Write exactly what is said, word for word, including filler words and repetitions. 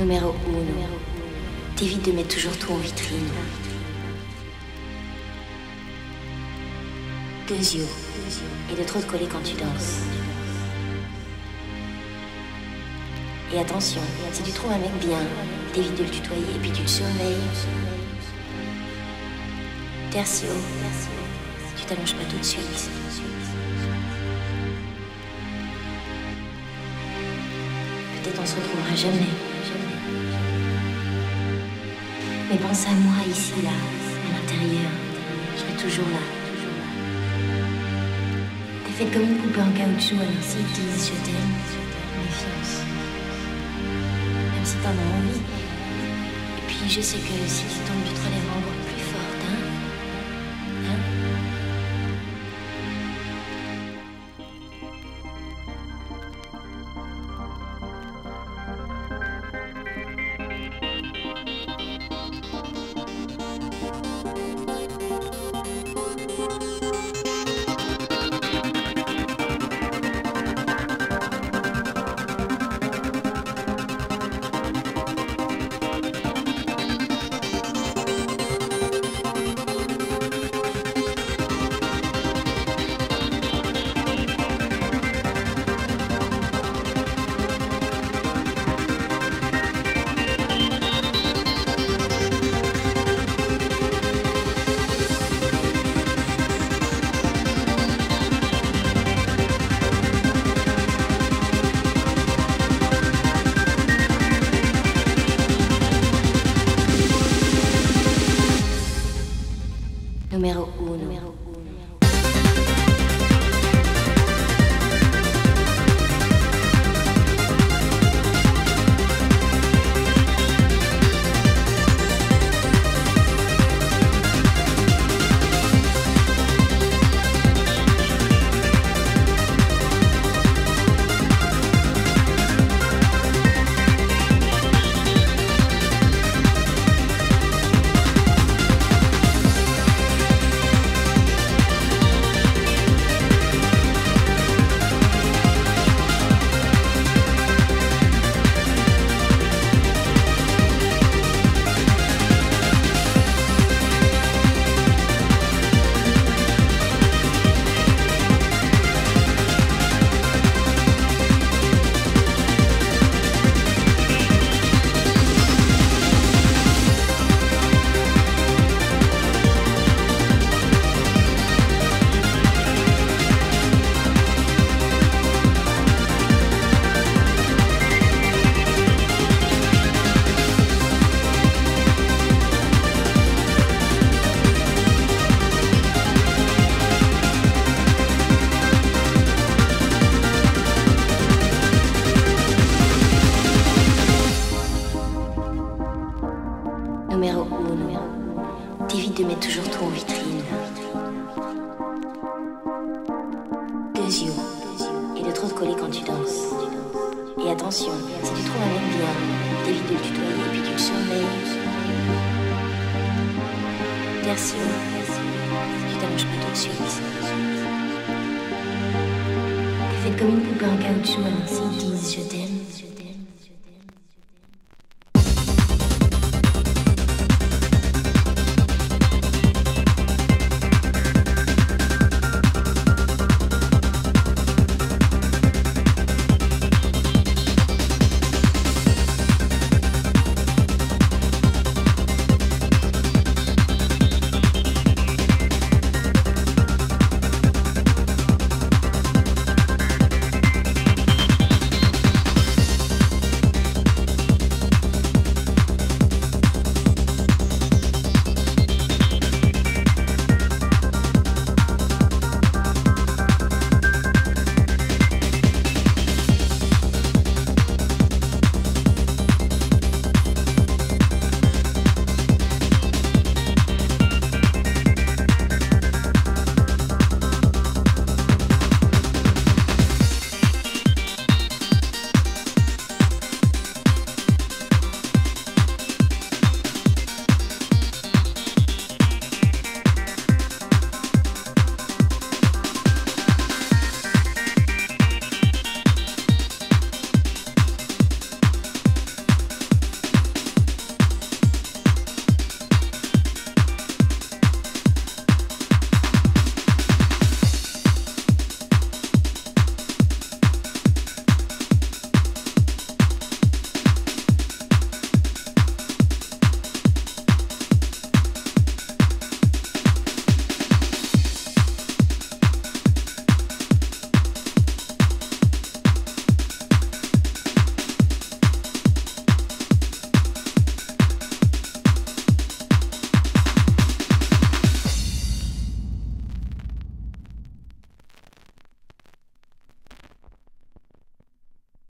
Numéro uno. T'évites de mettre toujours tout en vitrine. Deux yeux. Et de trop te coller quand tu danses. Et attention, si tu trouves un mec bien, t'évites de le tutoyer et puis tu le surveilles. Tertio. Tu t'allonges pas tout de suite. Peut-être on se retrouvera jamais. Mais pense à moi ici, là, à l'intérieur. Je serai toujours là. T'es faite comme une poupée en caoutchouc, alors s'ils te disent je t'aime, méfiance. Même si t'en as envie. Et puis je sais que si tu tombes, tu te relèveras encore plus forte, hein. Hein? Numéro uno. Numéro uno. Numéro uno. T'évites de mettre toujours tout en vitrine. Deux yeux. Et de trop te coller quand tu danses. Et attention, si tu trouves un mec bien, t'évites de le tutoyer et puis tu le surveilles. Tertio. Tu t'allonges pas tout de suite. T'es faite comme une poupée en caoutchouc, alors s'ils disent je t'aime.